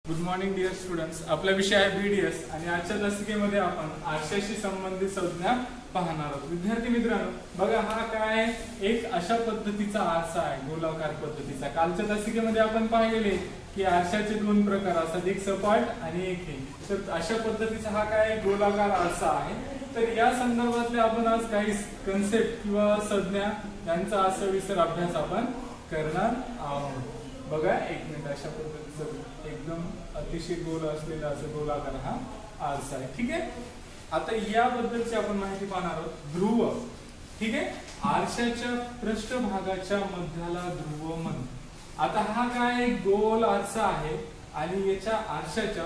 Good morning dear students. आपला विषय आहे बीडीएस आणि आजच्या तासिकेमध्ये आपण आरशाशी संबंधित संज्ञा पाहणार आहोत. विद्यार्थी मित्रांनो, बघा हा काय एक अशा पद्धतीचा आरसा आहे, गोलाकार पद्धतीचा. कालच्या तासिकेमध्ये आपण पाहिलेले की आरशाचे दोन प्रकार असतात, एक सपाट आणि एक हे. तर अशा पद्धतीचा हा काय गोलाकार आरसा आहे. तर या संदर्भातले आपण आज काही कन्सेप्ट किंवा संज्ञा यांचा सविस्तर अभ्यास आपण करणार आहोत. बघा एक मिनिट, अशा पद्धतीचं एकदम अतिशय गोल असलेला असं गोलाकार हा आरसा आहे. ठीक आहे. आता याबद्दलची आपण माहिती पाहणार आहोत. ध्रुव, ठीक आहे. आरशाच्या पृष्ठभागाच्या मध्याला ध्रुव म्हणतात. आता हा काय गोल आरसा आहे आणि याच्या आरशाच्या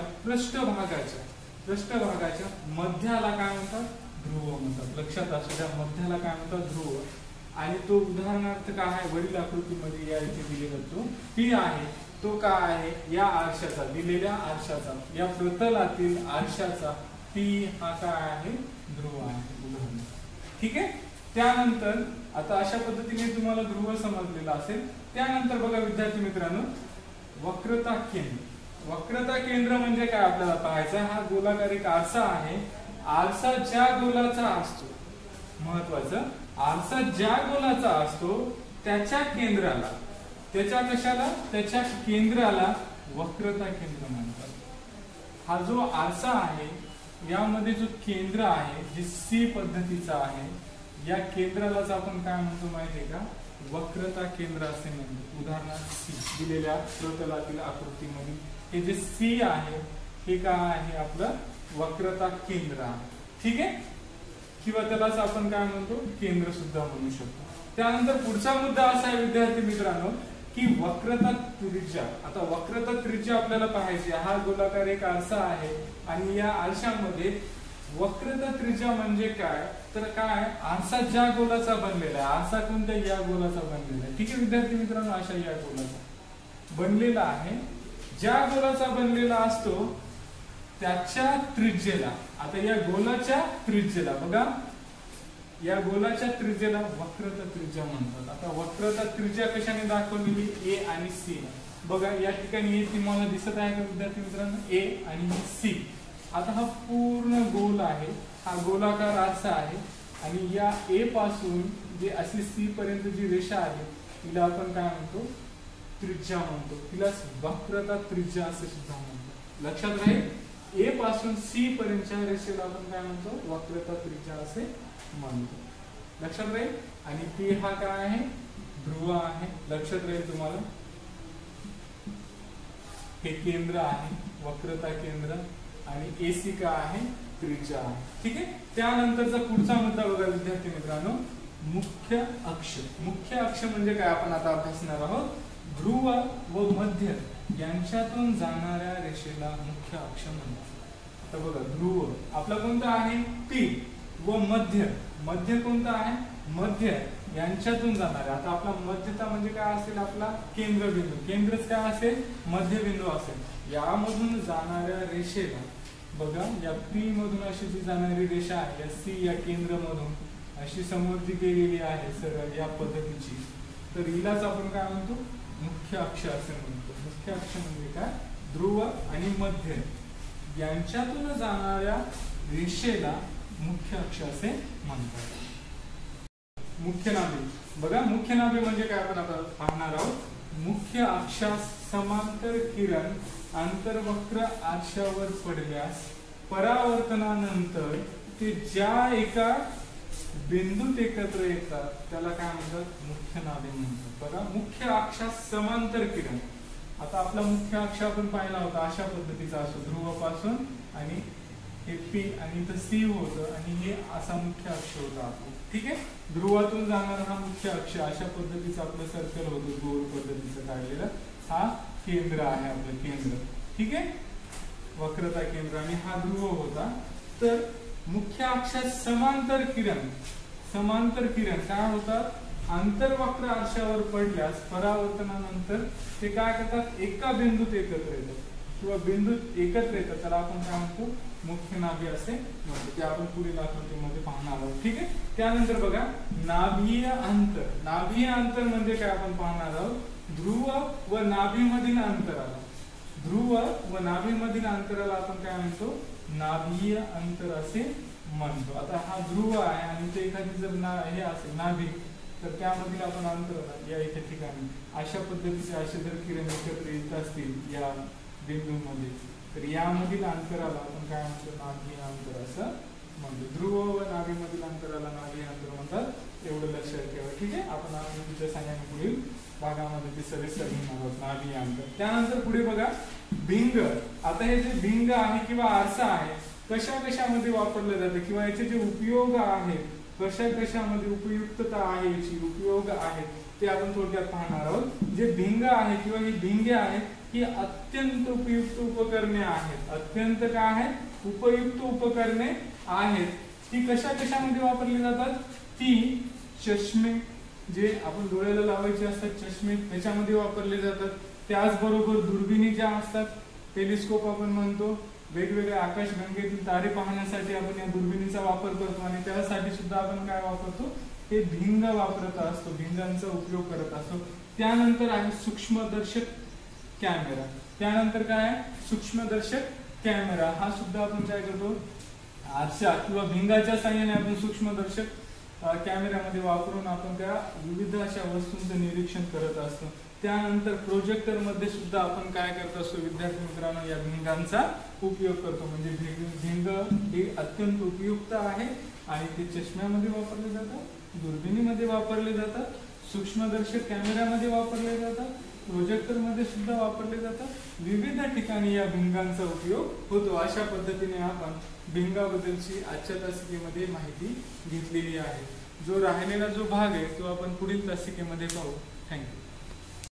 पृष्ठभागाच्या मध्याला काय म्हणतात, ध्रुव म्हणतात. लक्षात असू द्या, मध्याला काय म्हणतात, ध्रुव. आणि तो उदाहरणार्थ काय आहे, वरील आकृतीमध्ये या इथे दिले जातो पी आहे. तो काय आहे, या आरशाचा, दिलेल्या आरशाचा, या प्रतलातील आरशाचा पी हा काय आहे, ध्रुव आहे उदाहरण. ठीक आहे. त्यानंतर आता अशा पद्धतीने तुम्हाला ध्रुव समजलेला असेल. त्यानंतर बघा विद्यार्थी मित्रांनो, वक्रता केंद्र. वक्रता केंद्र म्हणजे काय आपल्याला पाहायचं, हा गोलाकार एक आरसा आहे. आरसा ज्या गोलाचा असतो, महत्वाचं, आरसा ज्या गोलाचा असतो त्याच्या केंद्राला, त्याच्या कशाला, त्याच्या केंद्राला वक्रता केंद्र म्हणतात. हा जो आरसा आहे यामध्ये जो केंद्र आहे, जे सी पद्धतीचा आहे, या केंद्रालाच आपण काय म्हणतो माहितीये का, वक्रता केंद्र असे म्हणतो. उदाहरणार्थ सी दिलेल्या प्रतलातील आकृतीमध्ये हे जे सी आहे हे काय आहे, आपलं वक्रता केंद्र आहे. ठीक आहे. किंवा त्यालाच आपण काय म्हणतो, केंद्र सुद्धा म्हणू शकतो. त्यानंतर पुढचा मुद्दा असा आहे विद्यार्थी मित्रांनो की वक्रता त्रिज्या. आता वक्रता त्रिज्या आपल्याला पाहायची. हा गोलाकार एक आरसा आहे आणि या आरशामध्ये वक्रता त्रिज्या म्हणजे काय, तर काय, आरसा ज्या गोलाचा बनलेला आहे. आरसा कोणत्या, या गोलाचा बनलेला आहे. ठीक आहे विद्यार्थी मित्रांनो, अशा या गोलाचा बनलेला आहे. ज्या गोलाचा बनलेला असतो त्याच्या त्रिज्येला, आता या गोलाच्या त्रिज्येला, बघा या गोलाच्या त्रिज्येला वक्रता त्रिज्या म्हणतात. आता वक्रता त्रिज्या कशाने दाखवलेली, ए आणि सी. बघा या ठिकाणी ए तुम्हाला दिसत आहे का विद्यार्थी मित्रांनो, ए आणि सी. आता हा पूर्ण गोल आहे, हा गोलाकार आरसा आहे आणि या ए पासून जे अशी सी पर्यंत जी रेषा आहे तिला आपण काय म्हणतो, त्रिज्या म्हणतो. तिला वक्रता त्रिज्या असे सुद्धा म्हणतो. लक्षात राहील, ए पासून सी पर्यंतच्या रेषेला आपण काय म्हणतो, वक्रता त्रिज्या असे म्हणतो. लक्षात राहील. आणि पी हा काय आहे, ध्रुव आहे. लक्षात राहील तुम्हाला, हे केंद्र आहे, वक्रता केंद्र, आणि एसी काय आहे, त्रिज्या आहे. ठीक आहे. त्यानंतरचा पुढचा मुद्दा बघा विद्यार्थी मित्रांनो, मुख्य अक्ष. मुख्य अक्ष म्हणजे काय आपण आता अभ्यासणार आहोत. ध्रुव व मध्य यांच्यातून जाणाऱ्या रेषेला मुख्य अक्ष म्हणतात. आता बघा, ध्रुव आपला कोणता आहे, पी, व मध्य, मध्य कोणता आहे, मध्य यांच्यातून जाणारे. आता आपला मध्यता म्हणजे काय असेल, आपला केंद्रबिंदू. केंद्रच काय असेल, मध्यबिंदू असेल. यामधून जाणाऱ्या रेषेला बघा, या पी मधून अशी जी जाणारी रेषा आहे, या सी या केंद्रामधून अशी समोरची केलेली आहे सरळ या पद्धतीची, तर हिलाच आपण काय म्हणतो, मुख्य अक्ष असे म्हणतो. मुख्य अक्ष म्हणजे काय, ध्रुव आणि मध्य यांच्यातून जाणाऱ्या रेषेला मुख्य अक्ष असे म्हणतात. मुख्य नाभे. बघा मुख्य नाभे म्हणजे काय आपण आता पाहणार आहोत. मुख्य अक्षास समांतर किरण आंतरवक्र आरशावर पडल्यास परावर्तनानंतर ते ज्या एका बिंदूत एकत्र येतात त्याला काय म्हणतात, मुख्य नाभे म्हणतात. बघा, मुख्य अक्षास समांतर किरण. आता आपला मुख्य अक्ष आपण पाहिला होता अशा पद्धतीचा असतो, ध्रुवापासून आणि हे पी आणि इथं सी होतं आणि हे असा मुख्य अक्ष होता आपला. ठीक आहे. ध्रुवातून जाणारा हा मुख्य अक्ष, अशा पद्धतीचं आपलं सर्कल होतं, गोल पद्धतीचं काढलेलं. हा केंद्र आहे आपलं केंद्र. ठीक आहे, वक्रता केंद्र, आणि हा ध्रुव होता. तर मुख्य अक्षात समांतर किरण काय होतात, आंतरवक्र आरशावर पडल्यास परावर्तनानंतर ते काय करतात, एका बिंदूत एकत्र येतात किंवा बिंदूत एकत्र येतात. त्याला आपण काय म्हणतो, मुख्य नाभी असे म्हणतो. ते आपण पुढील आकृतीमध्ये पाहणार आहोत. ठीक आहे. त्यानंतर बघा, नाभीय अंतर. नाभीय अंतर म्हणजे काय आपण पाहणार आहोत, ध्रुव व नाभीमधील अंतराला, ध्रुव व नाभीमधील अंतराला आपण काय म्हणतो, नाभीय अंतर असे म्हणतो. आता हा ध्रुव आहे आणि ते एखादी जर हे असेल नाभी, तर त्यामधील आपण अंतर या इथे ठिकाणी अशा पद्धतीचे असे जर किरण एकत्र येत असतील या बिंदूमध्ये, तर यामधील अंतराला आपण काय म्हणतो, नाभीय अंतर असं म्हणतो. ध्रुव व नाभीमधील अंतराला नाभीय अंतर म्हणतात. एवढं लक्षात ठेवा. ठीक आहे. आपण आकृतीच्या साहाय्याने पुढील भागामध्ये ते सविस्तर घेणार आहोत नाभीय अंतर. त्यानंतर पुढे बघा भिंग. आता हे जे भिंग आहे किंवा आरसा आहे कशा कशामध्ये वापरलं जातं किंवा याचे जे उपयोग आहेत, कशा कशामध्ये उपयुक्तता आहे, याची उपयोग आहेत, ते आपण थोडक्यात पाहणार आहोत. जे भिंग आहे किंवा ही भिंगे आहेत ही अत्यंत उपयुक्त उपकरणे आहेत. अत्यंत काय आहेत, उपयुक्त उपकरणे आहेत. ती कशा कशामध्ये वापरली जातात, ती चष्मे जे आपण डोळ्याला लावायचे असतात, चष्मे त्याच्यामध्ये वापरले जातात. त्याचबरोबर दुर्बिणी ज्या असतात, टेलिस्कोप आपण म्हणतो, वेगवेगळ्या आकाशगंगेतील तारे पाहण्यासाठी आपण या दुर्बिणीचा वापर करतो आणि त्यासाठी सुद्धा आपण काय वापरतो, हे भिंग वापरत असतो, भिंगांचा उपयोग करत असतो. त्यानंतर आहे सूक्ष्मदर्शक कॅमेरा. त्यानंतर काय आहे, सूक्ष्मदर्शक कॅमेरा. हा सुद्धा आपण काय करतो, आरसा किंवा भिंगाच्या साहाय्याने आपण सूक्ष्मदर्शक कॅमेऱ्यामध्ये वापरून आपण त्या विविध अशा वस्तूंचं निरीक्षण करत असतो. त्यानंतर प्रोजेक्टर मध्ये सुद्धा आपण काय करत असतो विद्यार्थी मित्रांनो, या भिंगांचा उपयोग करतो. म्हणजे भिंग हे अत्यंत उपयुक्त आहे आणि ते चष्म्यामध्ये वापरले जातात, दुर्बिणीमध्ये वापरले जातात, सूक्ष्मदर्शक कॅमेऱ्यामध्ये वापरले जातात, प्रोजेक्टर मध्ये सुद्धा वापरले जातात. विविध ठिकाणी या भिंगांचा उपयोग होतो. अशा पद्धतीने आपण भिंगाबद्दलची आजच्या तासिकेमध्ये माहिती घेतलेली आहे. जो राहिलेला जो भाग आहे तो आपण पुढील तासिकेमध्ये पाहू. थँक्यू.